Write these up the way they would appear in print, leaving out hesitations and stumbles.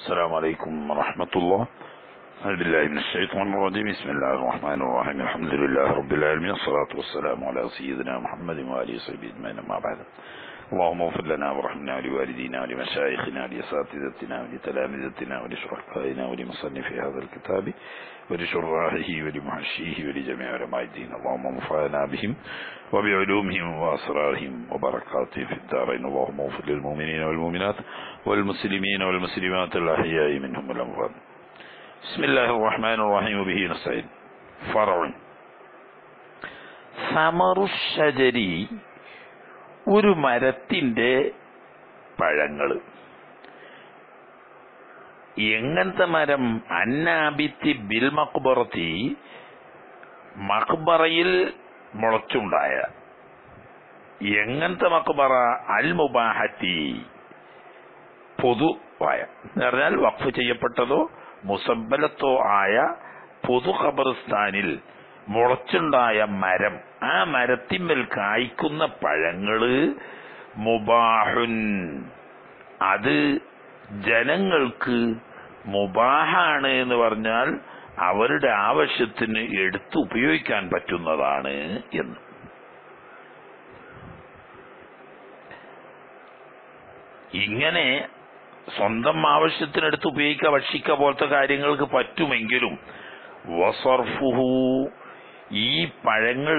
السلام عليكم ورحمة الله. أعوذ بالله من الشيطان الرجيم. بسم الله الرحمن الرحيم. الحمد لله رب العالمين، الصلاة والسلام على سيدنا محمد وآله وصحبه أجمعين، أما بعد. اللهم اغفر لنا وارحمنا ولوالدينا ولمشايخنا ولأساتذتنا ولتلامذتنا ولشركائنا ولمصنف هذا الكتاب ولشراحه ولمحشيه ولجميع علماء الدين. اللهم انفعنا بهم وبعلومهم وأسرارهم وبركاتهم في الدارين. اللهم اغفر للمؤمنين والمؤمنات والمسلمين والمسلمات الأحياء منهم والأموات. بسم الله الرحمن الرحيم. وبه نستعين. فرع ثمر الشجر، ഒരു മരത്തിന്റെ പഴങ്ങൾ. എങ്ങനത്തെ മരം? അന്നാബിത്തി ബിൽ മഖ്ബറത്തി, മഖ്ബറയിൽ മുളച്ചുണ്ടായ. എങ്ങനത്തെ മഖ്ബറ? അൽ മുബാഹത്തി, പൊതുവായ എന്ന് പറഞ്ഞാൽ വഖഫ് ചെയ്യപ്പെട്ടതോ മുസബ്ബലത്തോ ആയ പൊതു ഖബർസ്ഥാനിൽ മുളച്ചുണ്ടായ മരം. ആ മരത്തിന്മേൽ കായ്ക്കുന്ന പഴങ്ങള് മുബാഹുൻ, അത് ജനങ്ങൾക്ക് മുബാഹാണ് എന്ന് പറഞ്ഞാൽ അവരുടെ ആവശ്യത്തിന് എടുത്ത് ഉപയോഗിക്കാൻ പറ്റുന്നതാണ് എന്ന്. ഇങ്ങനെ സ്വന്തം ആവശ്യത്തിനെടുത്ത് ഉപയോഗിക്കുക, ഭക്ഷിക്കുക പോലത്തെ കാര്യങ്ങൾക്ക് പറ്റുമെങ്കിലും വസർഫുഹു, ഈ പഴങ്ങൾ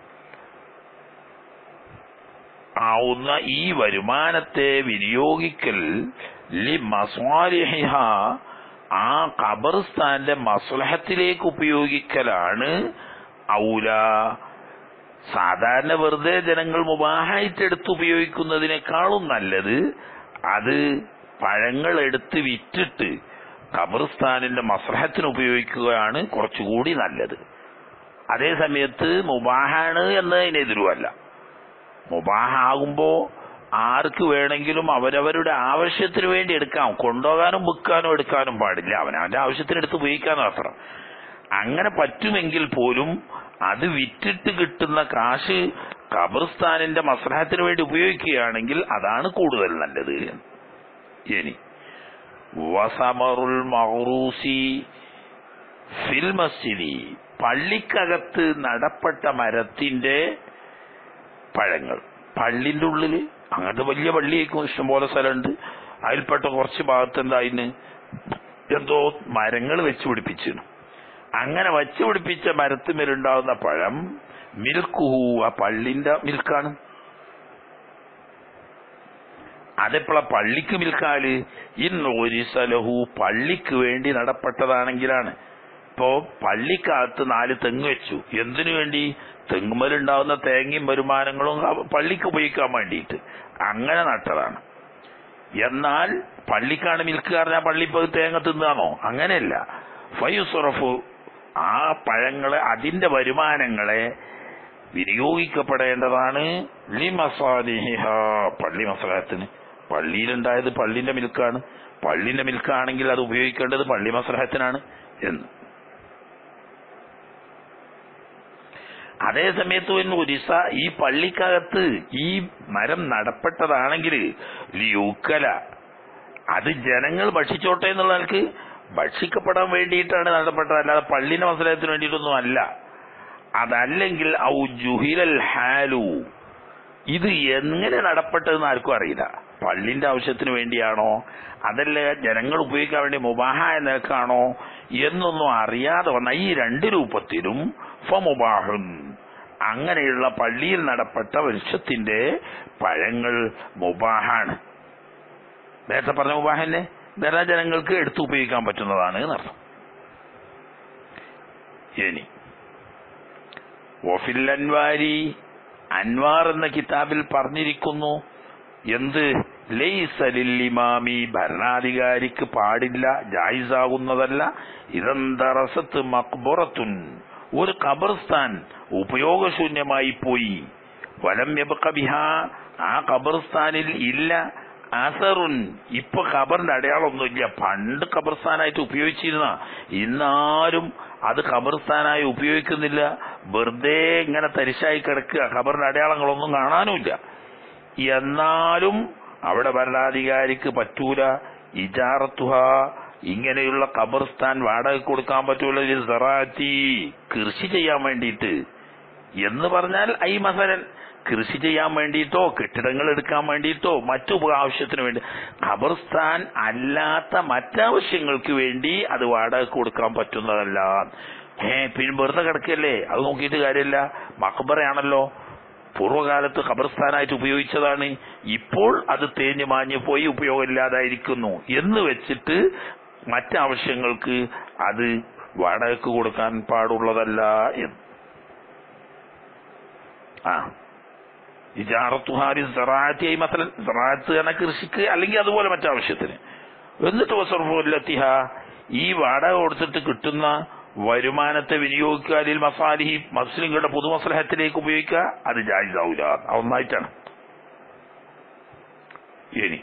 ആവുന്ന ഈ വരുമാനത്തെ വിനിയോഗിക്കൽ ലി മസ്വാലിഹിഹ, ആ ഖബർസ്ഥാന്റെ മസ്ലഹത്തിലേക്ക് ഉപയോഗിക്കലാണ് ഔല. സാധാരണ വെറുതെ ജനങ്ങൾ മുബാഹായിട്ട് എടുത്ത് ഉപയോഗിക്കുന്നതിനേക്കാളും നല്ലത് അത് പഴങ്ങൾ എടുത്ത് വിറ്റിട്ട് ഖബർസ്ഥാനിന്റെ മസ്ലഹത്തിന് ഉപയോഗിക്കുകയാണ് കുറച്ചുകൂടി നല്ലത്. അതേ സമയത്ത് മുബാഹാണ് എന്നതിനെതിരുമല്ല. മുബാഹാകുമ്പോ ആർക്ക് വേണമെങ്കിലും അവരവരുടെ ആവശ്യത്തിന് വേണ്ടി എടുക്കാം, കൊണ്ടുപോകാനും വിൽക്കാനും എടുക്കാനും പാടില്ല, അവനവന്റെ ആവശ്യത്തിന് എടുത്ത് ഉപയോഗിക്കാൻ മാത്രം. അങ്ങനെ പറ്റുമെങ്കിൽ പോലും അത് വിറ്റിട്ട് കിട്ടുന്ന കാശ് ഖബർസ്ഥാനിന്റെ മസ്ലഹത്തിന് വേണ്ടി ഉപയോഗിക്കുകയാണെങ്കിൽ അതാണ് കൂടുതൽ നല്ലത്. ഇനി വസമറുൽ മഗ്റൂസി ഫിൽ മസ്ജിദി, പള്ളിക്കകത്ത് നടപ്പെട്ട മരത്തിന്റെ പഴങ്ങൾ. പള്ളിന്റെ ഉള്ളില് അങ്ങനത്തെ വലിയ പള്ളിയേക്കും ഇഷ്ടംപോലെ സ്ഥലമുണ്ട്. അതിൽപ്പെട്ട കുറച്ച് ഭാഗത്ത് എന്തായിന് എന്തോ മരങ്ങൾ വെച്ച് പിടിപ്പിച്ചു. അങ്ങനെ വച്ചു പിടിപ്പിച്ച മരത്തിന്മേലുണ്ടാവുന്ന പഴം മിൽക്കുഹു, ആ പള്ളിന്റെ മിൽക്കാണ്. അതെപ്പോഴാ പള്ളിക്ക് മിൽക്കാല്? ഇന്നോരിസലഹു, പള്ളിക്ക് വേണ്ടി നടപ്പെട്ടതാണെങ്കിലാണ്. ഇപ്പോ പള്ളിക്കകത്ത് 4 തെങ്ങ് വെച്ചു. എന്തിനു വേണ്ടി? തെങ്ങുമേലുണ്ടാവുന്ന തേങ്ങയും വരുമാനങ്ങളും പള്ളിക്ക് ഉപയോഗിക്കാൻ വേണ്ടിയിട്ട് അങ്ങനെ നട്ടതാണ്. എന്നാൽ പള്ളിക്കാണ് മിൽക്ക് പറഞ്ഞാൽ പള്ളി ഇപ്പൊ തേങ്ങ തിന്നാണോ? അങ്ങനെയല്ല. ഫയുസുറഫു, ആ പഴങ്ങളെ അതിന്റെ വരുമാനങ്ങളെ വിനിയോഗിക്കപ്പെടേണ്ടതാണ് ലിമസാലിഹിഹ, പള്ളി മസ്ലഹത്തിന്. പള്ളിയിലുണ്ടായത് പള്ളിന്റെ മിൽക്കാണ്. പള്ളിന്റെ മിൽക്കാണെങ്കിൽ അത് ഉപയോഗിക്കേണ്ടത് പള്ളി മസ്ലഹത്തിനാണ് എന്ന്. അതേ സമയത്ത് ഒരിസ, ഈ പള്ളിക്കകത്ത് ഈ മരം നടപ്പെട്ടതാണെങ്കിൽ ലിയൂക്കല, അത് ജനങ്ങൾ ഭക്ഷിച്ചോട്ടെ എന്നുള്ളവർക്ക് ഭക്ഷിക്കപ്പെടാൻ വേണ്ടിയിട്ടാണ് നടപ്പെട്ടത്, അല്ലാതെ പള്ളിന്റെ മസ്ലഹത്തിന് വേണ്ടിയിട്ടൊന്നും അല്ല. അതല്ലെങ്കിൽ ഔ ജുഹിലൽ ഹാലു, ഇത് എങ്ങനെ നടപ്പെട്ടതെന്ന് ആർക്കും അറിയില്ല. പള്ളിന്റെ ആവശ്യത്തിന് വേണ്ടിയാണോ അതല്ല ജനങ്ങൾ ഉപയോഗിക്കാൻ വേണ്ടി മുബാഹ എന്നേക്കാണോ എന്നൊന്നും അറിയാതെ വന്ന ഈ 2 രൂപത്തിലും ഫമുബാഹുൻ, അങ്ങനെയുള്ള പള്ളിയിൽ നടപ്പെട്ട വൃക്ഷത്തിന്റെ പഴങ്ങൾ മുബാഹാണ്. നേരത്തെ പറഞ്ഞ മുബാഹന്നെ വേറെ ജനങ്ങൾക്ക് എടുത്ത് ഉപയോഗിക്കാൻ പറ്റുന്നതാണ് എന്നർത്ഥം. ഇനി വഫിൽ അൻവാരി, അൻവാർ എന്ന കിതാബിൽ പറഞ്ഞിരിക്കുന്നു എന്ത്? ലൈസ ലിൽ ഇമാമി, ഭരണാധികാരിക്ക് പാടില്ല, ജായിസാകുന്നതല്ല. ഇദന്തറസത്ത് മഖ്ബറത്തുൻ, ഒരു ഖബർസ്ഥാൻ ഉപയോഗശൂന്യമായി പോയി, വലം യബ്ഖ ബിഹാ, ആ ഖബർസ്ഥാനിൽ ഇല്ല അസറുൻ, ഇപ്പൊ ഖബറിന്റെ അടയാളമൊന്നുമില്ല. പണ്ട് ഖബർസ്ഥാനായിട്ട് ഉപയോഗിച്ചിരുന്ന, ഇന്നാരും അത് ഖബർസ്ഥാനായി ഉപയോഗിക്കുന്നില്ല. വെറുതെ ഇങ്ങനെ തരിശായി കിടക്കുക, ഖബറിന്റെ അടയാളങ്ങളൊന്നും കാണാനുമില്ല. എന്നാലും അവിടെ ഭരണാധികാരിക്ക് പറ്റൂല ഇജാറത്തുഹ ഇങ്ങനെയുള്ള ഖബർസ്ഥാൻ വാടക കൊടുക്കാൻ പറ്റൂല സറാത്തി കൃഷി ചെയ്യാൻ വേണ്ടിയിട്ട് എന്ന് പറഞ്ഞാൽ ഐ മസലൻ കൃഷി ചെയ്യാൻ വേണ്ടിയിട്ടോ കെട്ടിടങ്ങൾ എടുക്കാൻ വേണ്ടിയിട്ടോ മറ്റു ആവശ്യത്തിന് വേണ്ടി ഖബർസ്ഥാൻ അല്ലാത്ത മറ്റാവശ്യങ്ങൾക്ക് വേണ്ടി അത് വാടക കൊടുക്കാൻ പറ്റുന്നതല്ല. പിന്നെ വെറുതെ കിടക്കല്ലേ, അത് നോക്കിയിട്ട് കാര്യമില്ല. മഖബറയാണല്ലോ, പൂർവ്വകാലത്ത് ഖബർസ്ഥാനായിട്ട് ഉപയോഗിച്ചതാണ്, ഇപ്പോൾ അത് തേഞ്ഞു മാഞ്ഞു പോയി ഉപയോഗമില്ലാതായിരിക്കുന്നു എന്ന് വെച്ചിട്ട് മറ്റാവശ്യങ്ങൾക്ക് അത് വാടകയ്ക്ക് കൊടുക്കാൻ പാടുള്ളതല്ല എന്ന്. ഇജാറത്തുഹാരി സറാഅത്തി മസലൻ സറാഅത്ത് എന്ന കൃഷിക്ക് അല്ലെങ്കിൽ അതുപോലെ മറ്റാവശ്യത്തിന്. എന്നിട്ട് വസർഫുല്ലത്തിഹ ഈ വാടക കൊടുത്തിട്ട് കിട്ടുന്ന വരുമാനത്തെ വിനിയോഗിക്കുക മസാലിഹി മുസ്ലിങ്ങളുടെ പൊതുമസ്ലഹത്തിലേക്ക് ഉപയോഗിക്കുക, അത് ജായിസാവൂല, ഒന്നായിട്ടാണ്. ഇനി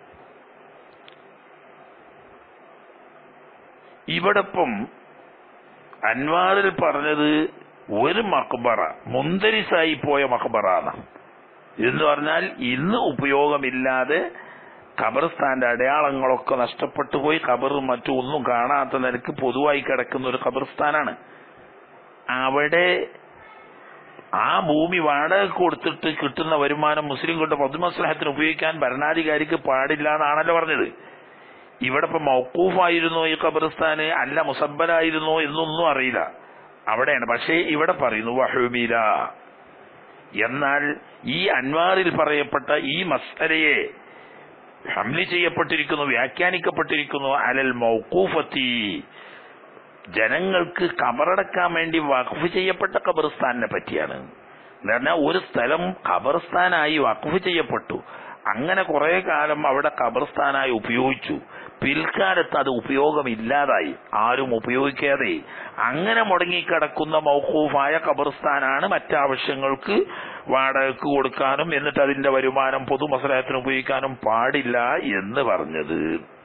ഇവിടപ്പം അൻവാറിൽ പറഞ്ഞത് ഒരു മഖബറ മുന്തരിസായി പോയ മഖബറാണ് എന്ന് പറഞ്ഞാൽ ഇന്ന് ഉപയോഗമില്ലാതെ ഖബർസ്ഥാന്റെ അടയാളങ്ങളൊക്കെ നഷ്ടപ്പെട്ടു പോയി, ഖബറും മറ്റും ഒന്നും കാണാത്ത നിലക്ക് പൊതുവായി കിടക്കുന്ന ഒരു ഖബർസ്ഥാനാണ്. അവിടെ ആ ഭൂമി വാടക കൊടുത്തിട്ട് കിട്ടുന്ന വരുമാനം മുസ്ലിങ്ങളുടെ പൊതുമസ്ലഹത്തിന് ഉപയോഗിക്കാൻ ഭരണാധികാരിക്ക് പാടില്ല എന്നാണല്ലോ പറഞ്ഞത്. ഇവിടെ ഇപ്പൊ മൗഖൂഫായിരുന്നോ ഈ ഖബർസ്ഥാന്, അല്ല മുസബ്ബലായിരുന്നോ എന്നൊന്നും അറിയില്ല, അവിടെയാണ്. പക്ഷേ ഇവിടെ പറയുന്നു വഹുബില. എന്നാൽ ഈ അൻവാറിൽ പറയപ്പെട്ട ഈ മസ്അലയെ ഹംലി ചെയ്യപ്പെട്ടിരിക്കുന്നു, വ്യാഖ്യാനിക്കപ്പെട്ടിരിക്കുന്നു അലൽ മൗഖൂഫത്തി, ജനങ്ങൾക്ക് ഖബറടക്കാൻ വേണ്ടി വഖഫ് ചെയ്യപ്പെട്ട ഖബർസ്ഥാനിനെ പറ്റിയാണ്. എന്ന് പറഞ്ഞാൽ ഒരു സ്ഥലം ഖബർസ്ഥാനായി വഖഫ് ചെയ്യപ്പെട്ടു, അങ്ങനെ കുറെ കാലം അവിടെ ഖബർസ്ഥാനായി ഉപയോഗിച്ചു, പിൽക്കാലത്ത് അത് ഉപയോഗമില്ലാതായി, ആരും ഉപയോഗിക്കാതെ അങ്ങനെ മുടങ്ങിക്കിടക്കുന്ന മൗഖൂഫായ ഖബർസ്ഥാനാണ് മറ്റാവശ്യങ്ങൾക്ക് വാടകയ്ക്ക് കൊടുക്കാനും എന്നിട്ട് അതിന്റെ വരുമാനം പൊതുമസ്ലഹത്തിന് ഉപയോഗിക്കാനും പാടില്ല എന്ന് പറഞ്ഞത്.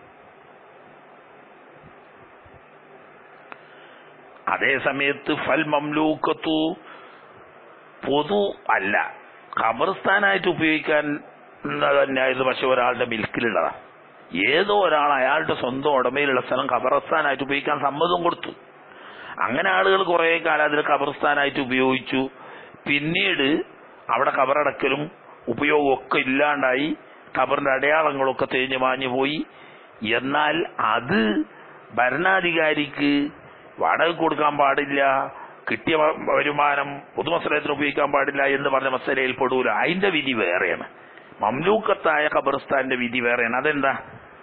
അതേ സമയത്ത് ഫൽ മംലൂക്കത്തു പൊതു അല്ല, ഖബർസ്ഥാനായിട്ട് ഉപയോഗിക്കാൻ തന്നെയായിരുന്നു, പക്ഷെ ഒരാളുടെ മിൽക്കിലുള്ളതാണ്. ഏതോ ഒരാൾ അയാളുടെ സ്വന്തം ഉടമയിലുള്ള സ്ഥലം ഖബർസ്ഥാനായിട്ട് ഉപയോഗിക്കാൻ സമ്മതം കൊടുത്തു. അങ്ങനെ ആളുകൾ കുറെ കാലം അതിൽ ഖബർസ്ഥാനായിട്ട് ഉപയോഗിച്ചു. പിന്നീട് അവിടെ ഖബറടക്കലും ഉപയോഗവും ഒക്കെ ഇല്ലാണ്ടായി, ഖബറിന്റെ അടയാളങ്ങളൊക്കെ തേഞ്ഞു മാഞ്ഞു പോയി. എന്നാൽ അത് ഭരണാധികാരിക്ക് വാടക കൊടുക്കാൻ പാടില്ല, കിട്ടിയ വരുമാനം പൊതുമസ്ലഹത്തിന് ഉപയോഗിക്കാൻ പാടില്ല എന്ന് പറഞ്ഞ മസലയിൽ പെടൂല. അതിന്റെ വിധി വേറെയാണ്. മംലൂക്കത്തായ ഖബർസ്ഥാന്റെ വിധി വേറെയാണ്. അതെന്താ?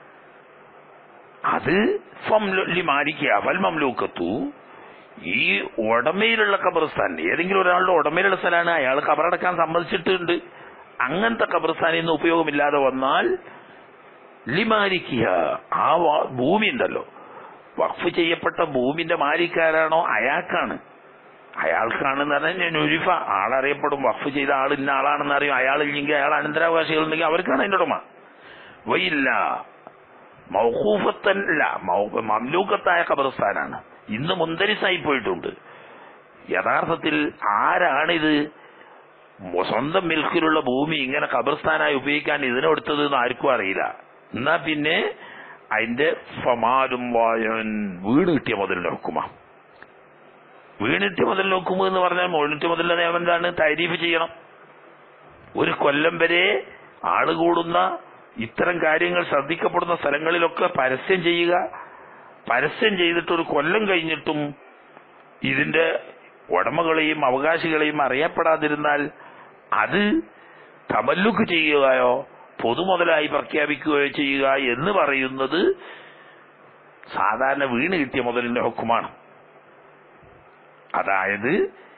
അത് ഫൽ മംലൂക്കത്തു ഈ ഉടമയിലുള്ള ഖബർസ്ഥാൻ, ഏതെങ്കിലും ഒരാളുടെ ഉടമയിലുള്ള സ്ഥലമാണ്, അയാൾ ഖബറടക്കാൻ സമ്മതിച്ചിട്ടുണ്ട്, അങ്ങനത്തെ ഖബർസ്ഥാനിൽ നിന്ന് ഉപയോഗമില്ലാതെ വന്നാൽ ലിമാലിക്കിയ ആ ഭൂമി ഉണ്ടല്ലോ, വഖഫ് ചെയ്യപ്പെട്ട ഭൂമിന്റെ മാലിക്കാരാണോ അയാൾക്കാണെന്ന് പറഞ്ഞാൽ നുരിഫ, ആളറിയപ്പെടും, വഖഫ് ചെയ്ത ആൾ ഇന്ന ആളാണെന്ന് അറിയും. അയാളില്ലെങ്കിൽ അയാൾ അനന്തരാവകാശികൾ ഉണ്ടെങ്കിൽ അവർക്കാണ് അതിന്റെ ഉടമ. വയില്ല മൗഖൂഫത്തല്ല, മംലൂക്കത്തായ ഖബർസ്ഥാനാണ്, ഇന്ന് മുന്തരിസായി പോയിട്ടുണ്ട്. യഥാർത്ഥത്തിൽ ആരാണിത് സ്വന്തം മിൽക്കിലുള്ള ഭൂമി ഇങ്ങനെ ഖബർസ്ഥാനായി ഉപയോഗിക്കാൻ ഇതിനെടുത്തത് എന്ന് ആർക്കും അറിയില്ല. എന്നാ പിന്നെ അതിന്റെ ഫമാലും വായൻ വീട് കിട്ടിയ മുതലിന്റെ ഹുക്കുമ. വീണിട്ട് മുതൽ നോക്കുമ്പോ എന്ന് പറഞ്ഞാൽ മോണിട്ട് മുതലിന്റെ നിയമം എന്താണ്? തരീഫ് ചെയ്യണം. ഒരു കൊല്ലം വരെ ആള് കൂടുന്ന ഇത്തരം കാര്യങ്ങൾ ശ്രദ്ധിക്കപ്പെടുന്ന സ്ഥലങ്ങളിലൊക്കെ പരസ്യം ചെയ്യുക. പരസ്യം ചെയ്തിട്ട് ഒരു കൊല്ലം കഴിഞ്ഞിട്ടും ഇതിന്റെ ഉടമകളെയും അവകാശികളെയും അറിയപ്പെടാതിരുന്നാൽ അത് തമല്ലുക്ക് ചെയ്യുകയോ പൊതുമുതലായി പ്രഖ്യാപിക്കുകയോ ചെയ്യുക എന്ന് പറയുന്നത് സാധാരണ വീണ് കിട്ടിയ മുതലിന്റെ ഹുക്കുമാണ്. അതായത്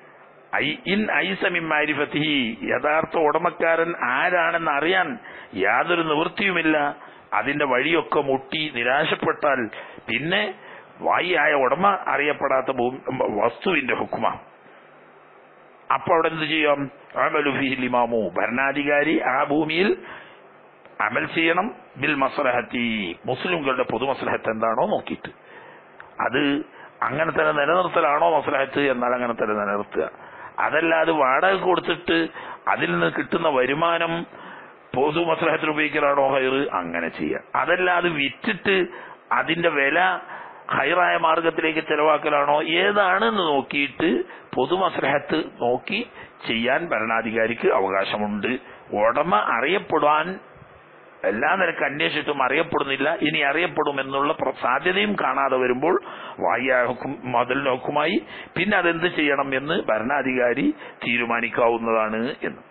യഥാർത്ഥ ഉടമക്കാരൻ ആരാണെന്ന് അറിയാൻ യാതൊരു നിവൃത്തിയുമില്ല. അതിന്റെ വഴിയൊക്കെ മുട്ടി നിരാശപ്പെട്ടാൽ പിന്നെ വായിയായ ഉടമ അറിയപ്പെടാത്ത വസ്തുവിന്റെ ഹുക്കുമ. അപ്പൊ അവിടെ എന്ത് ചെയ്യാം? അമലു ഫീഹിൽ ഇമാമു, ഭരണാധികാരി ആ ഭൂമിയിൽ അമൽ ചെയ്യണം. ബിൽ മസ്ലഹത്തി, മുസ്ലിംകളുടെ പൊതുമസ്ലഹത്ത് എന്താണോ നോക്കിയിട്ട് അത് അങ്ങനെ തന്നെ നിലനിർത്തലാണോ മസ്ലഹത്ത് എന്നാൽ അങ്ങനെ തന്നെ നിലനിർത്തുക. അതല്ലാതെ വാടക കൊടുത്തിട്ട് അതിൽ നിന്ന് കിട്ടുന്ന വരുമാനം പൊതു മസ്ലഹത്തിന് ഉപയോഗിക്കലാണോ ഹൈറ്, അങ്ങനെ ചെയ്യാം. അതല്ലാതെ വിറ്റിട്ട് അതിന്റെ വില ഹൈറായ മാർഗത്തിലേക്ക് ചെലവാക്കലാണോ, ഏതാണെന്ന് നോക്കിയിട്ട് പൊതുമസ്ലഹത്ത് നോക്കി ചെയ്യാൻ ഭരണാധികാരിക്ക് അവകാശമുണ്ട്. ഉടമ അറിയപ്പെടാൻ എല്ലാ നിരക്ക് അന്വേഷിച്ചിട്ടും അറിയപ്പെടുന്നില്ല, ഇനി അറിയപ്പെടുമെന്നുള്ള സാധ്യതയും കാണാതെ വരുമ്പോൾ മുതൽ നോക്കുമായി പിന്നെ അതെന്ത് ചെയ്യണം എന്ന് ഭരണാധികാരി തീരുമാനിക്കാവുന്നതാണ് എന്ന്.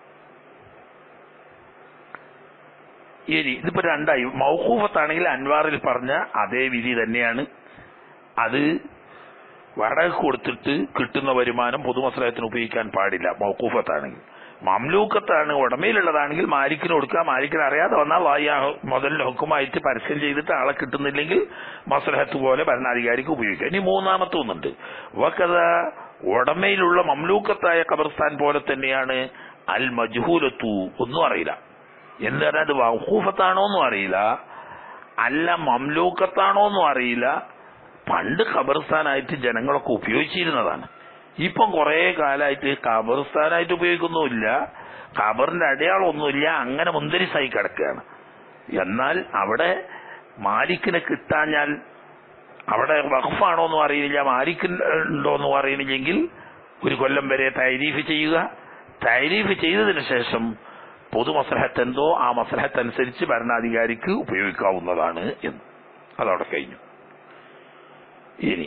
ഇനി ഇതിപ്പോ രണ്ടായി. മൗഖൂഫത്താണെങ്കിൽ അൻവാറിൽ പറഞ്ഞ അതേ വിധി തന്നെയാണ്. അത് വാടക കൊടുത്തിട്ട് കിട്ടുന്ന വരുമാനം പൊതുമസ്ലഹത്തിന് ഉപയോഗിക്കാൻ പാടില്ല മൗഖൂഫത്താണെങ്കിൽ. മംലൂക്കത്താണ്, ഉടമയിലുള്ളതാണെങ്കിൽ മാലിക്കിന് കൊടുക്കുക. മാലിക്കിന് അറിയാതെ വന്നാൽ മുതലിന് ഹുക്കുമായിട്ട് പരസ്യം ചെയ്തിട്ട് ആളെ കിട്ടുന്നില്ലെങ്കിൽ മസ്ലഹത്ത് പോലെ ഭരണാധികാരിക്ക് ഉപയോഗിക്കാം. ഇനി മൂന്നാമത്തെ ഒന്നുണ്ട്. വകദ ഉടമയിലുള്ള മംലൂക്കത്തായ ഖബർസ്ഥാൻ പോലെ തന്നെയാണ് അൽ മജ്ഹൂലത്തു, ഒന്നും അറിയില്ല. എന്താണ് അത് വഖൂഫത്താണോന്നും അറിയില്ല, അല്ല മംലൂക്കത്താണോന്നും അറിയില്ല. പണ്ട് ഖബർസ്ഥാനായിട്ട് ജനങ്ങളൊക്കെ ഉപയോഗിച്ചിരുന്നതാണ്. ഇപ്പം കുറെ കാലമായിട്ട് ഖബർസ്ഥാനായിട്ട് ഉപയോഗിക്കുന്നുമില്ല, ഖബറിന്റെ അടയാളമൊന്നുമില്ല, അങ്ങനെ മുന്തരിസായി കിടക്കുകയാണ്. എന്നാൽ അവിടെ മാലിക്കിനെ കിട്ടാഞ്ഞാൽ അവിടെ വഖഫാണോന്നും അറിയില്ല, മാലിക്കുണ്ടോന്നും അറിയുന്നില്ലെങ്കിൽ ഒരു കൊല്ലം വരെ തൈരീഫ് ചെയ്യുക. തൈരീഫ് ചെയ്തതിനു ശേഷം പൊതുമസ്ലഹത്ത് എന്തോ ആ മസ്ലഹത്ത് അനുസരിച്ച് ഭരണാധികാരിക്ക് ഉപയോഗിക്കാവുന്നതാണ് എന്ന്. അതവിടെ കഴിഞ്ഞു. ഇനി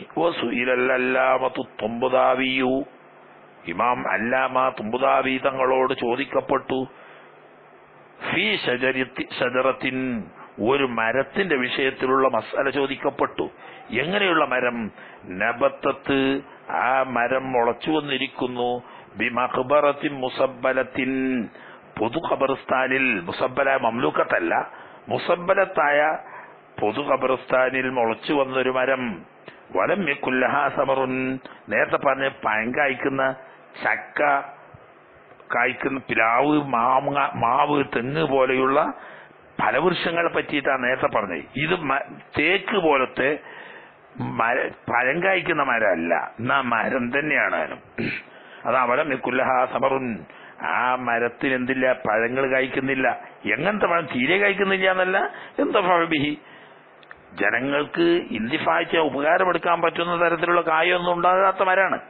ഇമാം അല്ലാമ തുമ്പുദാവി തങ്ങളോട് ചോദിക്കപ്പെട്ടു, ഫീ ഷജറത്തിൻ, ഒരു മരത്തിന്റെ വിഷയത്തിലുള്ള മസ്അല ചോദിക്കപ്പെട്ടു. എങ്ങനെയുള്ള മരം? നബത്തത്ത്, ആ മരം മുളച്ചു വന്നിരിക്കുന്നു. ബിമഖ്ബറത്തിൻ മുസബ്ബലത്തിൻ, പൊതു ഖബർസ്ഥാനിൽ, മുസബ്ബല മംലൂക്കത്തല്ല, മുസബ്ബലത്തായ പൊതു ഖബർസ്ഥാനിൽ മുളച്ചു വന്നൊരു മരം. വലം യകുല്ലഹാ സമറുൻ, നേരത്തെ പറഞ്ഞ പഴം കായ്ക്കുന്ന, ചക്ക കായ്ക്കുന്ന, പ്ലാവ്, മാവ്, തെങ്ങ് പോലെയുള്ള ഫലവൃക്ഷങ്ങളെ പറ്റിയിട്ടാണ് നേരത്തെ പറഞ്ഞത്. ഇത് തേക്ക് പോലത്തെ പഴം കായ്ക്കുന്ന മരമല്ല, എന്നാ മരം തന്നെയാണ്. അതാ വലം യകുല്ലഹാ സമറുൻ, ആ മരത്തിന് എന്തില്ല, പഴങ്ങൾ കായ്ക്കുന്നില്ല. എങ്ങനത്തെ പഴം? തീരെ കായ്ക്കുന്നില്ല എന്നല്ല, എന്താ ഫഅബിഹി, ജനങ്ങൾക്ക് ഇന്തിഫായിച്ച ഉപകാരമെടുക്കാൻ പറ്റുന്ന തരത്തിലുള്ള കായൊന്നും ഉണ്ടാകാത്ത മരാണ്.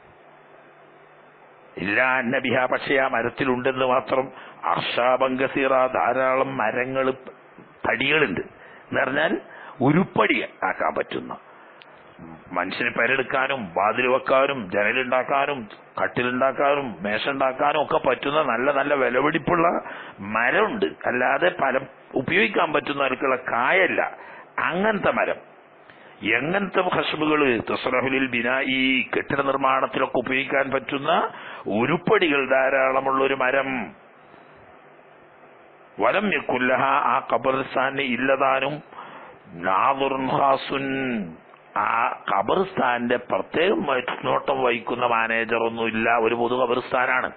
ഇല്ല അന്നബിഹ, പക്ഷേ ആ മരത്തിലുണ്ടെന്ന് മാത്രം. അർഷാബൻ കസീറ, ധാരാളം മരങ്ങൾ, തടികളുണ്ട് എന്ന് പറഞ്ഞാൽ ഉരുപ്പടി ആക്കാൻ പറ്റുന്ന, മനുഷ്യന് പെരെടുക്കാനും വാതിൽ വെക്കാനും ജനലുണ്ടാക്കാനും കട്ടിലുണ്ടാക്കാനും മേശ ഉണ്ടാക്കാനും ഒക്കെ പറ്റുന്ന നല്ല നല്ല വിലപിടിപ്പുള്ള മരമുണ്ട്. അല്ലാതെ ഉപയോഗിക്കാൻ പറ്റുന്ന തരത്തിലുള്ള കായല്ല, അങ്ങനത്തെ മരം. എങ്ങനത്തെ ഖശ്ബുകള്? തസ്റഹുലിൽ ബിനായി, കെട്ടിട നിർമ്മാണത്തിലൊക്കെ ഉപയോഗിക്കാൻ പറ്റുന്ന ഉരുപ്പടികൾ ധാരാളമുള്ള ഒരു മരം. വലം യകുല്ലഹ, ആ ഖബർസ്ഥാന് ഇല്ലതാനും നാദുറുൻ ഖാസുൻ, ആ ഖബർസ്ഥാന്റെ പ്രത്യേകം നോട്ടം വഹിക്കുന്ന മാനേജർ ഒന്നുമില്ല, ഒരു പൊതു ഖബർസ്ഥാനാണ്.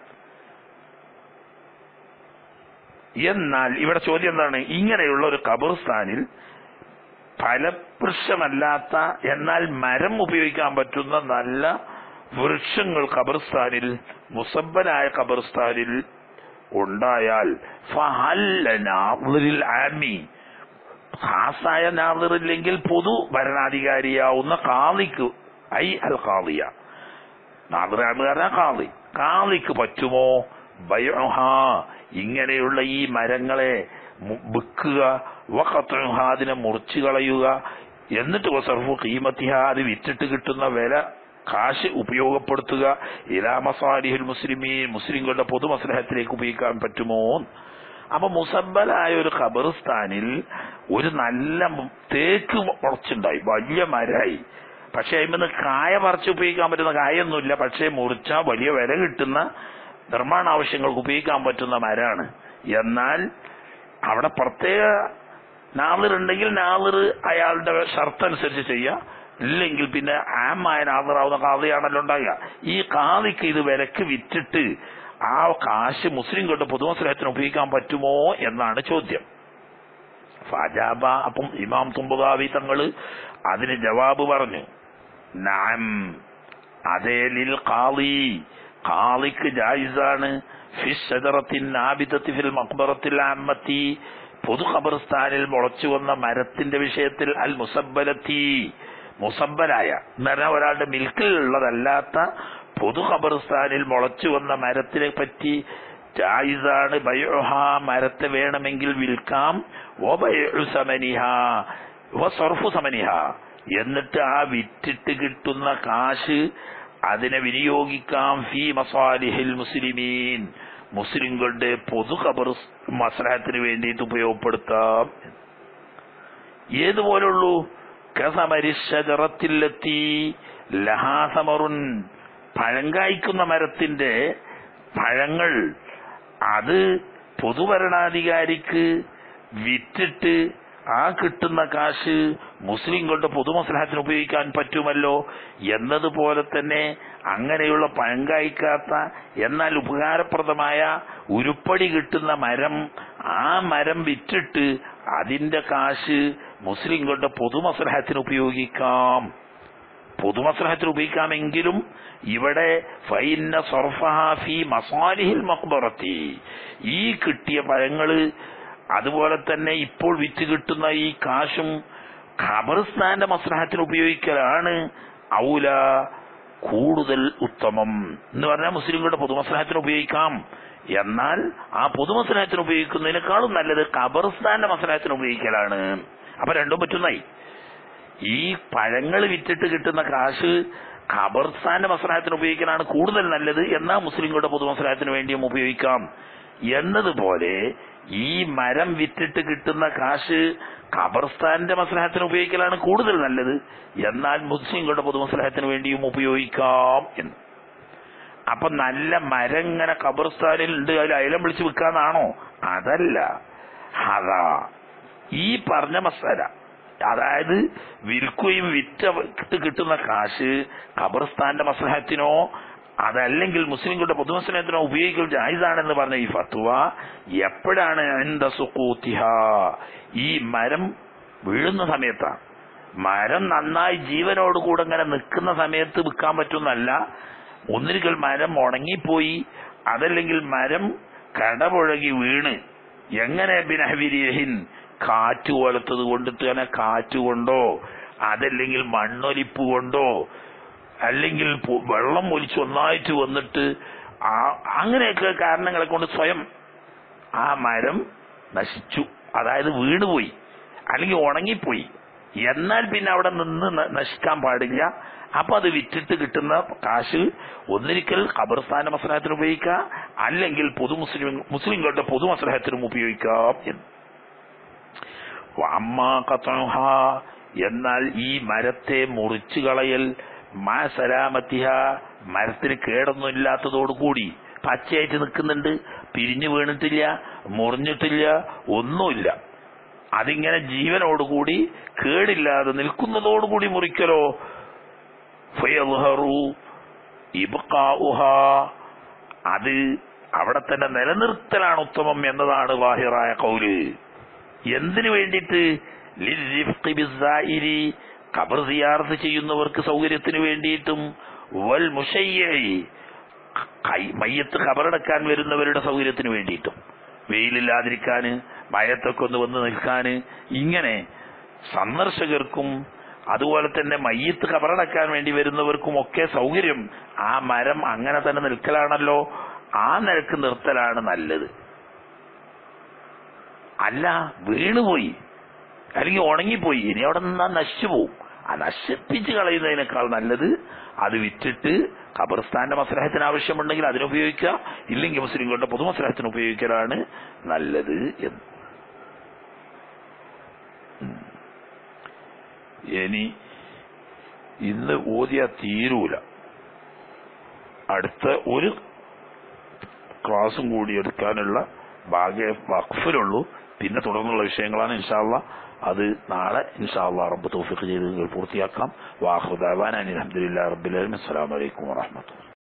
എന്നാൽ ഇവിടെ ചോദ്യം എന്താണ്? ഇങ്ങനെയുള്ള ഒരു ഖബർസ്ഥാനിൽ ഫലവൃക്ഷമല്ലാത്ത എന്നാൽ മരം ഉപയോഗിക്കാൻ പറ്റുന്ന നല്ല വൃക്ഷങ്ങൾ ഖബർസ്ഥാനിൽ, മുസബ്ബലായ ഖബർസ്ഥാനിൽ ഉണ്ടായാൽ ഫഹല്ലനാദിറിൽ ആമി, ഖാസായ നാദിറില്ലെങ്കിൽ പൊതു ഭരണാധികാരിയാവുന്ന ഖാദിക്ക്, ഐ അൽ ഖാദിയ, നാദിർ എന്ന് പറഞ്ഞാൽ ഖാദി, ഖാദിക്ക് പറ്റുമോ ബൈഉഹാ, ഇങ്ങനെയുള്ള ഈ മരങ്ങളെ വിൽക്കുക, വഖത്ഉഹാ, അതിനെ മുറിച്ചു കളയുക, എന്നിട്ട് വസർഫു ഖീമത്തിഹാ, അത് വിറ്റിട്ട് കിട്ടുന്ന വില കാശ് ഉപയോഗപ്പെടുത്തുക, ഇലാ മസാലിഹിൽ മുസ്ലിമീൻ, മുസ്ലിങ്ങളുടെ പൊതുമസ്ലഹത്തിലേക്ക് ഉപയോഗിക്കാൻ പറ്റുമോ? അപ്പൊ മുസബ്ബലായ ഒരു ഖബർസ്ഥാനിൽ ഒരു നല്ല തേക്ക് മുളച്ചുണ്ടായി, വലിയ മരമായി. പക്ഷെ അതിന് കായ പറിച്ച് ഉപയോഗിക്കാൻ പറ്റുന്ന കായൊന്നുമില്ല, പക്ഷെ മുറിച്ചാൽ വലിയ വില കിട്ടുന്ന നിർമ്മാണ ആവശ്യങ്ങൾക്ക് ഉപയോഗിക്കാൻ പറ്റുന്ന മരമാണ്. എന്നാൽ അവിടെ പ്രത്യേക നാദിറുണ്ടെങ്കിൽ നാദിർ അയാളുടെ ഷർത്തനുസരിച്ച് ചെയ്യുക, ഇല്ലെങ്കിൽ പിന്നെ ആമായ നാദിറാവുന്ന ഖാദിയാണല്ലോ ഉണ്ടാകുക. ഈ ഖാദിക്ക് ഇത് വിലക്ക് വിറ്റിട്ട് ആ കാശ് മുസ്ലിം കൊണ്ട് പൊതുമസ്ലഹത്തിന് ഉപയോഗിക്കാൻ പറ്റുമോ എന്നാണ് ചോദ്യം. ഫജാബ, അപ്പം ഇമാം തുമ്പുദാവി തങ്ങള് അതിന് ജവാബ് പറഞ്ഞു, നഅം, അതേ, ലിൽ ഖാദി, ഖാദിക്ക് ജായിസാണ്, ഫി ഷജറത്തിൻ ആബിദത്തി ഫിൽ മഖ്ബറത്തിൽ അമ്മത്തി, പൊതു ഖബർസ്ഥാനിൽ മുളച്ചു വന്ന മരത്തിന്റെ വിഷയത്തിൽ, അൽ മുസബ്ബലത്തി, മുസബ്ബലായ എന്ന് പറഞ്ഞാൽ ഒരാളുടെ മിൽക്കിലുള്ളതല്ലാത്ത പൊതു ഖബർസ്ഥാനിൽ മുളച്ചു വന്ന മരത്തിനെ പറ്റി ജായിസാണ് ബൈഉഹ, മരത്തെ വേണമെങ്കിൽ വിൽക്കാം, വ ബൈഉ സമനിഹ വ സർഫു സമനിഹ, എന്നിട്ട് ആ വിറ്റിട്ട് കിട്ടുന്ന കാശ് അതിനെ വിനിയോഗിക്കാം, ഫീ മസാലിഹിൽ മുസ്ലിമീൻ, മുസ്ലിങ്ങളുടെ പൊതു ഖബർ മസ്ലഹത്തിന് വേണ്ടിയിട്ട് ഉപയോഗപ്പെടുത്താം. ഏതുപോലുള്ളൂ? കസമരി ഷജറത്തിലെത്തി ലഹാ സമറുൻ, പഴം കായ്ക്കുന്ന മരത്തിന്റെ പഴങ്ങൾ അത് പൊതുഭരണാധികാരിക്ക് വിറ്റിട്ട് ആ കിട്ടുന്ന കാശ് മുസ്ലിങ്ങളുടെ പൊതുമസ്ലഹത്തിന് ഉപയോഗിക്കാൻ പറ്റുമല്ലോ എന്നതുപോലെ തന്നെ അങ്ങനെയുള്ള പഴം കായ്ക്കാത്ത എന്നാൽ ഉപകാരപ്രദമായ ഉരുപ്പടി കിട്ടുന്ന മരം, ആ മരം വിറ്റിട്ട് അതിന്റെ കാശ് മുസ്ലിങ്ങളുടെ പൊതുമസ്ലഹത്തിന് ഉപയോഗിക്കാം. പൊതുമസ്ലഹത്തിന് ഉപയോഗിക്കാമെങ്കിലും ഇവിടെ ഫൈന്ന സർഫഹ ഫീ മസാലിഹിൽ മഖ്ബറത്തി, ഈ കിട്ടിയ പഴങ്ങള് അതുപോലെ തന്നെ ഇപ്പോൾ വിറ്റ് കിട്ടുന്ന ഈ കാശും ഖബർസ്ഥാന്റെ മസ്ലഹത്തിന് ഉപയോഗിക്കലാണ് ഔല, കൂടുതൽ ഉത്തമം എന്ന് പറഞ്ഞാൽ മുസ്ലിങ്ങളുടെ പൊതുമസ്ലഹത്തിന് ഉപയോഗിക്കാം. എന്നാൽ ആ പൊതുമസ്ലഹത്തിന് ഉപയോഗിക്കുന്നതിനേക്കാളും നല്ലത് ഖബർസ്ഥാന്റെ മസ്ലഹത്തിന് ഉപയോഗിക്കലാണ്. അപ്പൊ രണ്ടും പറ്റുന്നായി. ഈ പഴങ്ങൾ വിറ്റിട്ട് കിട്ടുന്ന കാശ് ഖബർസ്ഥാന്റെ മസ്ലഹത്തിന് ഉപയോഗിക്കാനാണ് കൂടുതൽ നല്ലത്, എന്നാൽ മുസ്ലിങ്ങളുടെ പൊതുമസ്ലഹത്തിന് വേണ്ടിയും ഉപയോഗിക്കാം എന്നതുപോലെ ഈ മരം വിറ്റിട്ട് കിട്ടുന്ന കാശ് ഖബർസ്ഥാന്റെ മസ്ലഹത്തിന് ഉപയോഗിക്കലാണ് കൂടുതൽ നല്ലത്, എന്നാൽ മുസ്ലിങ്ങളുടെ പൊതുമസ്ലഹത്തിന് വേണ്ടിയും ഉപയോഗിക്കാം എന്ന്. അപ്പൊ നല്ല മരം ഇങ്ങനെ ഖബർസ്ഥാനിൽ ഉണ്ട്, അതിൽ അയലം വിളിച്ച് വിൽക്കാന്നാണോ? അതല്ല. അതാ ഈ പറഞ്ഞ മസാല, അതായത് വിൽക്കുകയും വിറ്റ് കിട്ടുന്ന കാശ് ഖബർസ്ഥാന്റെ മസ്ലഹത്തിനോ അതല്ലെങ്കിൽ മുസ്ലിങ്ങളുടെ പൊതുമസ്ലഹത്തിനോ ഉപയോഗിക്കൽ ജായിസാണെന്ന് പറഞ്ഞ ഈ ഫത്വ എപ്പോഴാണ്? ഇൻദ സുഖൂതിഹ, ഈ മരം വീഴുന്ന സമയത്താണ്. മരം നന്നായി ജീവനോടുകൂടെ ഇങ്ങനെ നിൽക്കുന്ന സമയത്ത് വിൽക്കാൻ പറ്റുന്നല്ല. ഒന്നിരിക്കൽ മരം ഉണങ്ങിപ്പോയി, അതല്ലെങ്കിൽ മരം കടപുഴകി വീണ്, എങ്ങനെ ബിനഹ്വിരിഹിൻ, കാറ്റ് പോലത്തത് കൊണ്ടിട്ട് തന്നെ കാറ്റുകൊണ്ടോ അതല്ലെങ്കിൽ മണ്ണൊലിപ്പ് കൊണ്ടോ അല്ലെങ്കിൽ വെള്ളം ഒലിച്ച് ഒന്നായിട്ട് വന്നിട്ട് അങ്ങനെയൊക്കെ കാരണങ്ങളെ കൊണ്ട് സ്വയം ആ മരം നശിച്ചു, അതായത് വീണുപോയി അല്ലെങ്കിൽ ഉണങ്ങിപ്പോയി. എന്നാൽ പിന്നെ അവിടെ നിന്ന് നശിക്കാൻ പാടില്ല. അപ്പൊ അത് വിറ്റിട്ട് കിട്ടുന്ന കാശ് ഒന്നിരിക്കൽ ഖബർസ്ഥാന്റെ മസ്ലഹത്തിന് ഉപയോഗിക്കാം, അല്ലെങ്കിൽ മുസ്ലിങ്ങളുടെ പൊതുമസ്ലഹത്തിനും ഉപയോഗിക്കാം എന്ന്. എന്നാൽ ഈ മരത്തെ മുറിച്ചു കളയൽ മാ സലാമത്തിഹ, മരത്തിന് കേടൊന്നും ഇല്ലാത്തതോടുകൂടി പച്ചയായിട്ട് നിൽക്കുന്നുണ്ട്, പിരിഞ്ഞു വീണിട്ടില്ല, മുറിഞ്ഞിട്ടില്ല, ഒന്നുമില്ല, അതിങ്ങനെ ജീവനോടുകൂടി കേടില്ലാതെ നിൽക്കുന്നതോടുകൂടി മുറിക്കലോ, ഫയൽഹറു ഇബ്ഖാഉഹ, അത് അവിടെ തന്നെ നിലനിർത്തലാണ് ഉത്തമം എന്നതാണ് വാഹിറായ ഖൗല്. എന്തിനു വേണ്ടിയിട്ട്? ലിർഫ്ഖി ബിസ്സായിരി, ഖബർ സിയാറത്ത് ചെയ്യുന്നവർക്ക് സൗകര്യത്തിന് വേണ്ടിയിട്ടും, വൽ മുശയ്യി, മയ്യത്ത് ഖബറടക്കാൻ വരുന്നവരുടെ സൗകര്യത്തിന് വേണ്ടിയിട്ടും, വെയിലില്ലാതിരിക്കാന് മഴത്തൊക്കെ ഒന്ന് വന്ന് നിൽക്കാന്, ഇങ്ങനെ സന്ദർശകർക്കും അതുപോലെ തന്നെ മയ്യത്ത് ഖബറടക്കാൻ വേണ്ടി വരുന്നവർക്കും ഒക്കെ സൗകര്യം ആ മരം അങ്ങനെ തന്നെ നിൽക്കലാണല്ലോ. ആ നിലക്ക് നിർത്തലാണ് നല്ലത്. അല്ല വീണുപോയി അല്ലെങ്കിൽ ഉണങ്ങിപ്പോയി, ഇനി അവിടെ നിന്നാ നശിച്ചു പോവും. ആ നശിപ്പിച്ച് കളയുന്നതിനേക്കാൾ നല്ലത് അത് വിറ്റിട്ട് ഖബർസ്ഥാന്റെ മസ്ലഹത്തിന് ആവശ്യമുണ്ടെങ്കിൽ അതിനുപയോഗിക്കുക, ഇല്ലെങ്കിൽ മുസ്ലിങ്ങളുടെ പൊതുമസ്ലഹത്തിന് ഉപയോഗിക്കലാണ് നല്ലത് എന്ന്. ഇനി ഇന്ന് ഓതിയാ തീരൂല, അടുത്ത ഒരു ക്ലാസും കൂടി എടുക്കാനുള്ള വഖഫിലുള്ളൂ. പിന്നെ തുടർന്നുള്ള വിഷയങ്ങളാണ് ഇൻഷാ അല്ലാഹ്. അത് നാളെ ഇൻഷാ അല്ലാഹ് റബ്ബ് തൗഫീഖ് ചെയ്ത് പൂർത്തിയാക്കാം. വാഖിറു ദഅവാനാ അൽഹംദുലില്ലാഹി റബ്ബിൽ ആലമീൻ. അസ്സലാമു അലൈക്കും വറഹ്മത്തുള്ളാഹി.